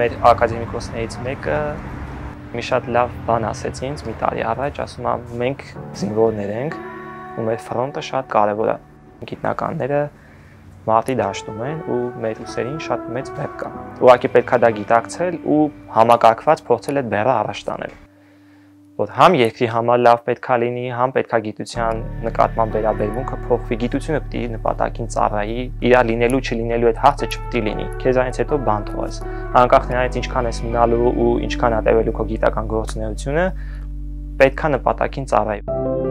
մեր ակադեմիկոսներից մեկը մի շատ լավ բան ասեց ինձ մի տարի առաջ, ասում է մենք զինվորներ ենք ու մեր ֆրոնտը շատ կարևոր է։ Գիտնականները մարտի դաշտում են ու մեր ուսերին շատ մեծ բեռ կա։ Ուղղակի պետք է դա գիտակցել ու համակարգված փորձել այդ բեռը առաջ տանել։ Որ համ երկրի համար լավ պետքա լինի, համ պետքա գիտության նկատմամբ վերաբերմունքը փոխվի, գիտությունը պետք է նպատակին ծառայի, իր լինելու չլինելու այդ հարցը չպետք է լինի։ Քեզանից հետո բան թողես։ Անկախ նրանից ինչքան ես մնալու ու ինչքան է տևելու քո գիտական գործունեությունը, պետքա նպատակին ծառայի։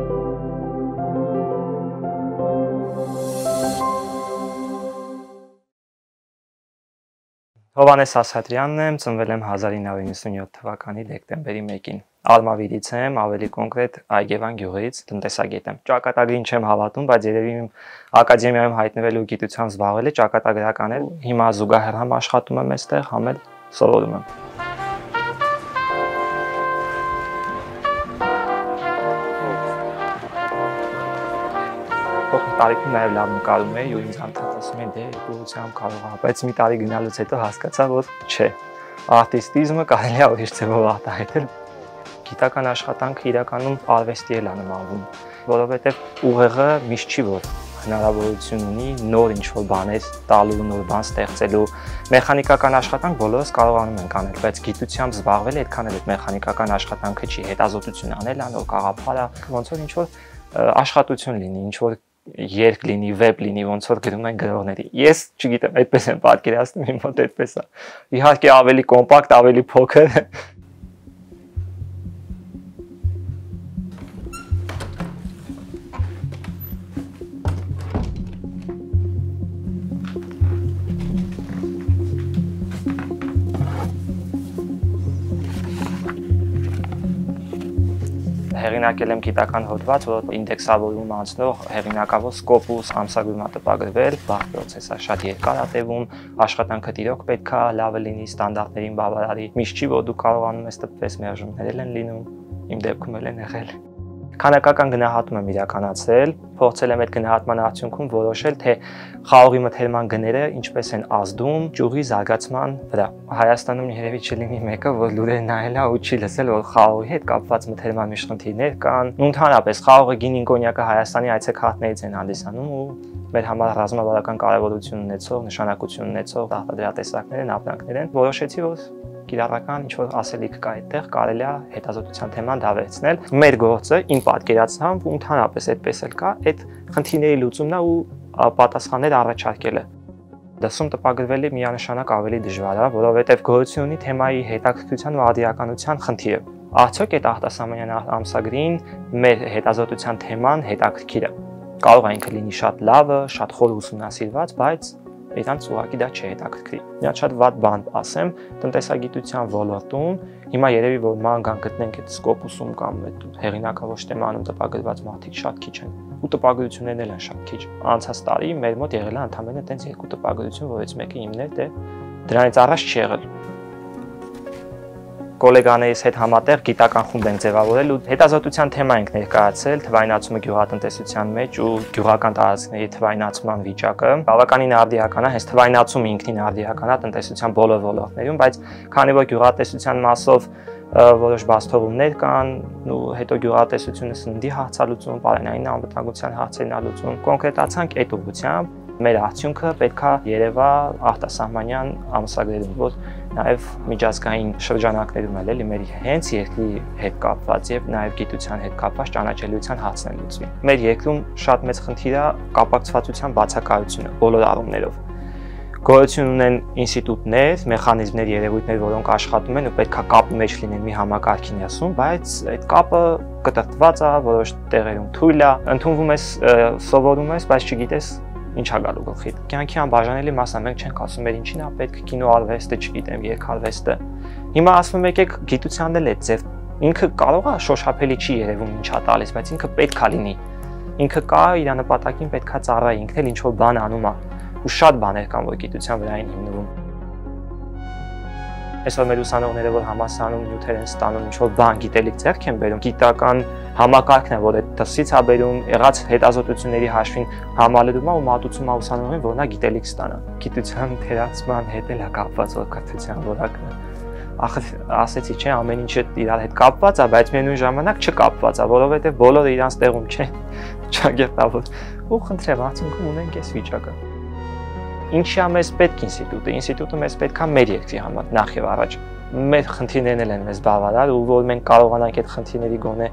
Հովհաննես Ասատրյանն եմ, ծնվել եմ 1997 թվականի դեկտեմբերի 1-ին։ Ալմավիրից եմ, ավելի կոնկրետ Այգևան գյուղից, տնտեսագետ եմ։ Ճակատագրին չեմ հավատում, բայց երևի իմ ակադեմիայում հայտնվելու գիտությամբ զբաղվելը ճակատագրական է։ Հիմա զուգահեռ համ աշխատում եմ այստեղ, համ էլ սովորում եմ։ Տարիքում նաև լավ նկարում էի ու ինձ անդադ ասում էին դե գողությամբ կարող է, բայց մի տարի գնալուց հետո հասկացա, որ չէ, արտիստիզմը կարելի է ուրիշ ձևով արտահայտել։ Գիտական աշխատանքը իրականում արվեստի էլ է նմանվում, որովհետև ուղեղը միշտ չի որ հնարավորություն ունի նոր ինչ-որ բաներ տալու, նոր բան ստեղծելու։ Մեխանիկական աշխատանք բոլորս կարողանում ենք անել, բայց գիտությամբ զբաղվելը այդքան էլ մեխանիկական աշխատանքը չի, հետազոտություն անել, նոր գաղափար, ոնց որ ինչ-որ աշխատություն լինի, ինչ-որ երկ լինի, վեբ լինի, ոնց որ գրում են գրողների։ Ես չգիտեմ, այդպես եմ պատկերացնում, իմ մոտ այդպես է։ Իհարկե ավելի կոմպակտ, ավելի փոքր։ Հեղինակել եմ գիտական հոդված, որ ինդեքսավորում անցնող հեղինակավոր Scopus ամսագրում է տպագրվել, բարդ պրոցես է, շատ երկար է տևում, աշխատանքը տիրոք պետք է լավը լինի, ստանդարտներին բավարարի։ Միշտ չի, որ դու կարողանում ես տպվես, մերժումներ են լինում, իմ դեպքում էլ են եղել։ Քանակական գնահատում եմ իրականացրել, փորձել եմ այդ գնահատման արդյունքում որոշել, թե խաղողի մթերման գները ինչպես են ազդում ճյուղի զարգացման վրա։ Հայաստանում երևի չլինի մեկը, որ լուրեր նայել է ու չի լսել, որ խաղողի հետ կապված մթերման մի խնդիրներ կան։ Ու ընդհանրապես խաղողի գինին կոնյակը Հայաստանի այցեքարտներից են հանդիսանում ու մեր համար ռազմավարական կարևորություն ունեցող, նշանակություն ունեցող արտադրատեսակներ են, ապրանքներ են։ Որոշեցի, որ կիրառական ինչ-որ ասելիք կա այդտեղ, կարելի է հետազոտության թեման դավերցնել։ Մեր գործը իմ պատկերացմամբ ու ընդհանրապես այդպես էլ կա, այդ խնդիրների լուծումն է ու պատասխաններ առաջարկելը։ Դասում տպագրվելը միանշանակ ավելի դժվար է, որովհետև գոյություն ունի թեմայի հետաքրքրության ու արդիականության խնդիրը։ Արդյոք այդ արտասահմանյան ամսագրին մեր հետազոտության թեման հետաքրքիր է։ Կարող է ինքը լինի շատ լավը, շատ խոր ուսումնասիրված, բայց իրանց ուղղակի դա չի հետաքրքրի։ Միած շատ վատ բան ասեմ, տնտեսագիտության ոլորտում հիմա երևի որ ման գտնենք այդ Scopus-ում կամ այդ հեղինակավոր թեմանում տպագրված մարդիկ շատ քիչ են։ Ու տպագրություններն էլ են շատ քիչ։ Անցած տարի մեր մոտ եղել է ընդամենը տենց 2 տպագրություն, որից մեկը իմն էր, դե դրանից առաջ չի եղել։ Կոլեգաներիս հետ համատեղ գիտական խումբ ենք ձևավորել ու հետազոտության թեմա ենք ներկայացրել թվայնացումը գյուղատնտեսության մեջ ու գյուղական տարածքների թվայնացման վիճակը։ Բավականին արդիական է, հենց թվայնացումը ինքնին արդիական է տնտեսության բոլոր ոլորտներում, բայց քանի որ գյուղատնտեսության մասով որոշ բացթողումներ կան, ու հետո գյուղատնտեսությունը սննդի հարցալուծում, պարենային անվտանգության հարցերն ալուծում, կոնկրետացանք այդ ուղղությամբ մեր արդյունքը պետքա երևա արտասահմանյան ամսագրերում, որ նաև միջազգային շրջանակներում էլ մեր հենց երկրի հետ կապված եւ նաև գիտության հետ կապված ճանաչելիության հարցն լուծվի։ Մեր երկրում շատ մեծ խնդիր է կապակցվածության բացակայությունը բոլոր առումներով։ Գոյություն ունեն ինստիտուտներ, մեխանիզմներ, երևույթներ, որոնք աշխատում են ու պետքա կապի մեջ լինեն մի համակարգի ներսում, բայց այդ կապը կտրտված է, որոշ տեղերում թույլ է, ընդունվում ես, սովորում ես, բայց չգիտես ինչ է գալու գլխիդ։ Կյանքի անբաժանելի մասն է, մենք չենք ասում մեր ինչին է պետք կինոարվեստը, չգիտեմ, երգարվեստը։ Հիմա ասում եք գիտությանն էլ է ձև։ Ինքը կարող է շոշափելի չի երևում ինչ է տալիս, բայց ինքը պետք է լինի։ Ինքը կա իր նպատակին պետքա ծառայի, ինքն էլ ինչ-որ բան անում է։ Ու շատ բաներ կան, որ գիտության վրա են հիմնվում։ Այսօր մեր ուսանողները, որ համալսարանում նյութեր են ստանում, ինչ-որ բան գիտելիք ձեռք են բերում, գիտական համակարգն է, որ այդ դրսից է բերում, եղած հետազոտությունների հաշվին համալրում է ու մատուցում է ուսանողին, որ նա գիտելիք ստանա։ Գիտության թերացման հետ էլ է կապված որ կրթության որակը։ Ախր ասեցի, չէ, ամեն ինչը իրար հետ կապված է, բայց միևնույն ժամանակ չկապված է, որովհետև բոլորը իրանց տեղում չեն։ Ճագերտավոր։ Ու խնդրեմ, արդյունքում ունենք այս վիճակը։ Ինչի է մեզ պետք ինստիտուտը։ Ինստիտուտը մեզ պետք է մեր երկրի համար նախ եւ առաջ։ Մեր խնդիրներն են մեզ բավարար ու որ մենք կարողանանք այդ խնդիրների գոնե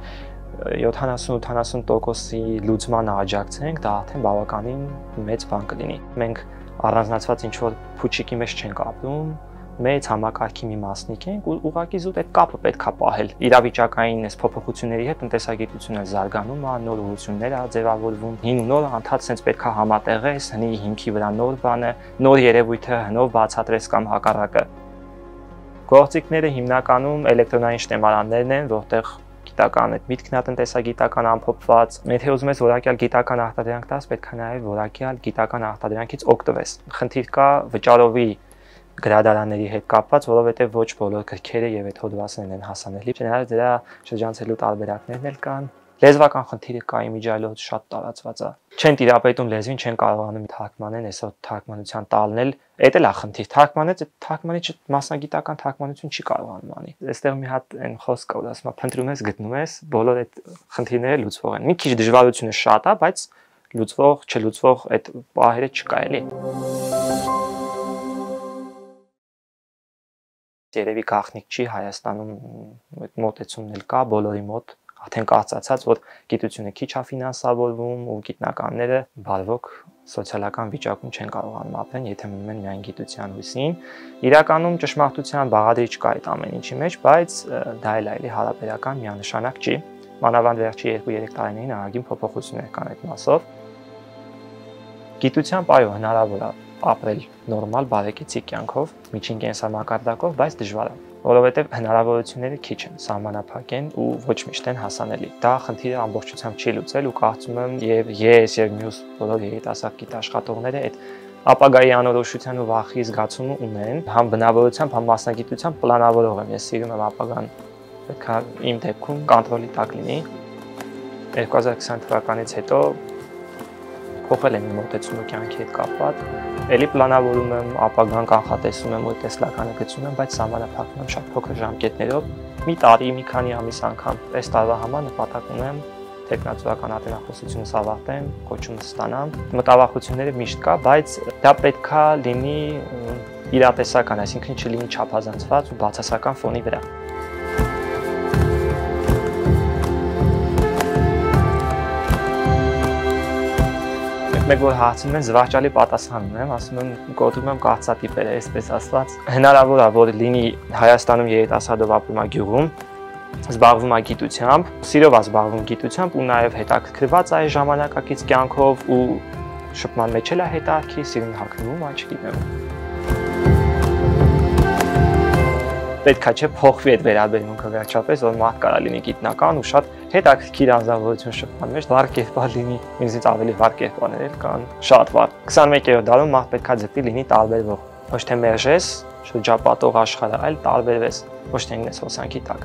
70-80%-ի լուծմանը աջակցենք, դա արդեն բավականին մեծ բան կլինի։ Մենք առանձնացված ինչ-որ փուչիկի մեջ չենք ապրում, մեծ համակարգի մի մասնիկ ենք ու ուղղակի զուտ այդ կապը պետք է պահել։ Իրավիճակային այս փոփոխությունների հետ տնտեսագիտությունը զարգանում է, նոր ուղղություններ է ձևավորվում, հին ու նորը անդադ sense պետք է համատեղես, հնի հիմքի վրա նոր բանը, նոր երևույթը հնով բացատրես կամ հակառակը։ Գործիքները հիմնականում էլեկտրոնային շտեմարաններն են, որտեղ գիտական այդ միտքն է տնտեսագիտական ամփոփված։ Եթե ուզում ես որակյալ գիտական արտադրանք տաս, պետք է նաև որակյալ գիտական արտադրանքից օգտվես։ Խնդիր կա վճարովի գրադարանների հետ կապված, որովհետև ոչ բոլոր գրքերը եւ այդ հոդվածներն են հասանելի։ Չնայած դրա շրջանցելու տարբերակներն էլ կան։ Լեզվական խնդիրը կա իմիջիայլոց շատ տարածված է։ Չեն տիրապետում լեզվին, չեն կարողանում թարգմանեն, այսօր թարգմանության տալն էլ, էդ էլ է խնդիր։ Թարգմանիչը մասնագիտական թարգմանություն չի կարողանում անի։ Այստեղ մի հատ այն խոսք կա, որ ասում է, փնտրում ես, գտնում ես, բոլոր այդ խնդիրները լուծվող են։ Մի քիչ դժվարությունը շատ է, բայց լուծվող, չլուծվող այդ պահերը չկա էլի։ Երևի գաղտնիք չի Հայաստանում այդ մոտեցումն էլ կա բոլորի մոտ, արդեն կարծացած, որ գիտությունը քիչ է ֆինանսավորվում ու գիտնականները բարվոք սոցիալական վիճակում չեն կարողանում ապրեն, եթե մնում են միայն գիտության հույսին։ Իրականում ճշմարտության բաղադրիչ կա այդ ամեն ինչի մեջ, բայց դա էլ այլի հարաբերական միանշանակ չի։ Մանավանդ վերջի 2-3 տարիներին ահագին փոփոխություններ կան այդ մասով։ Գիտությամբ այո, հնարավոր է ապրել նորմալ բարեկեցիկ կյանքով, միջին կենսամակարդակով, բայց դժվար է, որովհետև հնարավորությունները քիչ են, սահմանափակ են ու ոչ միշտ են հասանելի։ Դա խնդիրը ամբողջությամբ չի լուծել ու կարծում եմ եւ ես եւ մյուս բոլոր երիտասարդ գիտաշխատողները այդ ապագայի անորոշության ու վախի զգացումը ունեն, համ բնավորությամբ, համ մասնագիտությամբ պլանավորող եմ, ես սիրում եմ ապագան, պետք է իմ դեպքում կոնտրոլի տակ լինի։ 2020 թվականից հետո փոխել եմ իմ մոտեցումը կյանքի հետ կապված, էլի պլանավորում եմ, ապագան կանխատեսում եմ ու տեսլականը գցում եմ, բայց սահմանափակում եմ շատ փոքր ժամկետներով, մի տարի, մի քանի ամիս անգամ, այս տարվա համար նպատակ ունեմ տեխնացուական ատենախոսությունս ավարտեմ, կոչումս ստանամ, մտավախությունները միշտ կա, բայց դա պետքա լինի իրատեսական, այսինքն չլինի չափազանցված ու բացասական ֆոնի վրա։ Մեկ որ հարցնում են զվարճալի պատասխան ունեմ, ասում եմ կոտրում եմ կարծատիպերը, այսպես ասված։ Հնարավոր է որ լինի Հայաստանում երիտասարդով ապրում է գյուղում, զբաղվում է գիտությամբ, սիրով է զբաղվում գիտությամբ ու նաև հետաքրքրված է այս ժամանակակից կյանքով ու շփման մեջ էլ է հետաքրքիր, սիրուն հագնվում, չգիտեմ։ Պետք է չէ փոխվի այդ վերաբերմունքը վերջապես, որ մարդ կարա լինի գիտնական ու շատ հետաքրքիր անձնավորություն շփման մեջ, վառ կերպար լինի, ինձից ավելի վառ կերպարներ էլ կան, շատ վառ։ 21-րդ դարում մարդ պետք է ձգտի լինի տարբերվող, ոչ թե մերժես, շրջապատող աշխարհը, այլ տարբերվես, ոչ թե ինքնես հոսանքի տակ։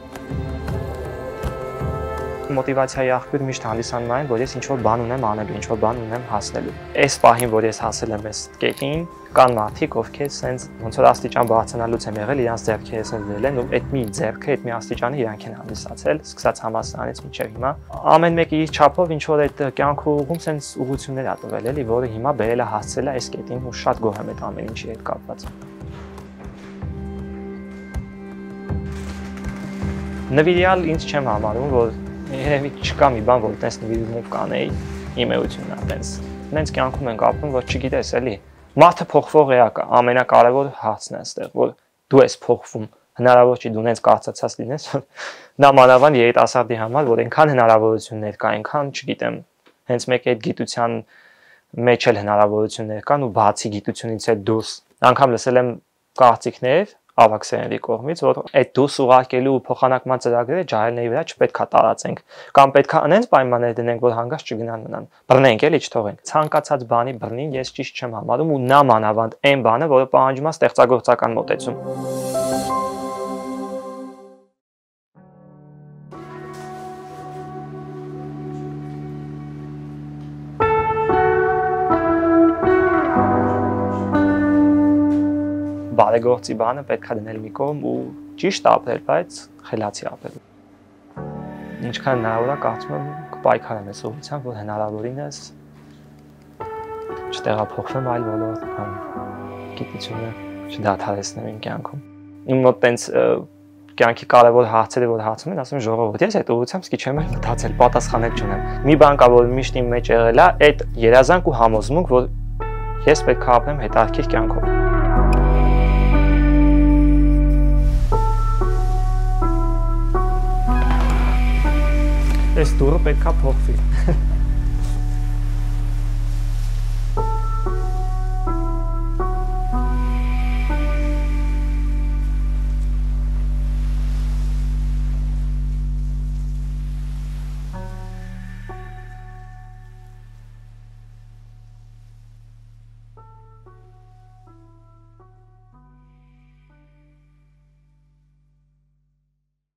Մոտիվացիայի աղբյուր միշտ հանդիսանում այն, որ ես ինչ-որ բան ունեմ անելու, ինչ-որ բան ունեմ հասնելու։ Այս պահին, որ ես հասել եմ այս կետին, կան մարդիկ, ովքեր սենց ոնց որ աստիճան բարձրանալուց եմ եղել, իրանց ձեռքերը սենց դրել են ու այդ մի ձեռքը, այդ մի աստիճանը իրանք են հանդիսացել, սկսած համալսարանից մինչև հիմա։ Ամեն մեկը իր չափով ինչ որ այդ կյանքի ուղում սենց ուղղություններ ա տվել էլի, որը հիմա բերել է հասցել է այս կետին ու շատ գոհ եմ այդ ամեն ինչի հետ կապված։ Նվիրյալ ինձ չեմ համարում, որ երևի չկա մի բան, որ տես նվիրումով կանեի, իմ էությունն է տես։ Նենց կյանքում ենք ապրում, որ չգիտես էլի։ Մարդը փոխվող էակ է, ամենակարևոր հարցն է այստեղ, որ դու ես փոխվում, հնարավոր չի դու նենց կարծացած լինես, որ նա մանավանդ երիտասարդի համար, որ այնքան հնարավորություններ կա, այնքան, չգիտեմ, հենց մեկ այդ գիտության մեջ էլ հնարավորություններ կան ու բացի գիտությունից էլ դուրս։ Անգամ լսել եմ կարծիքներ ավագ սերնդի կողմից, որ այդ դուրս ուղարկելու փոխանակման ծրագրերը ջահելների վրա չպետք է տարածենք, կամ պետք է այնպես պայմաններ դնենք, որ հանգած չգնան մնան։ Բռնենք էլի, չթողենք։ Ցանկացած բանի բռնին ես ճիշտ չեմ համարում ու նա մանավանդ այն բանը, որը պահանջում է ստեղծագործական մոտեցում։ բարեգործի բանը պետք է դնել մի կողմ ու ճիշտ ապրել, բայց խելացի ապրել։ Ինչքան հնարավոր է, կարծում եմ կպայքարեմ այս ուղղությամբ, որ հնարավորինս չտեղափոխվեմ այլ ոլորտ կամ գիտությունը չդադարեցնեմ իմ կյանքում։ Իմ մոտ տենց կյանքի կարևոր հարցերը, որ հարցում են, ասում են ժողովուրդ, ես այդ ուղղությամբ սկի չեմ մտածել, պատասխանել չունեմ։ Մի բան կա, որ միշտ իմ մեջ եղել է, այդ երազանք ու համոզմունք, որ ես պետք է ապրեմ հետաքրքիր կյանքով։ Այս դուրը պետք է փոխվի։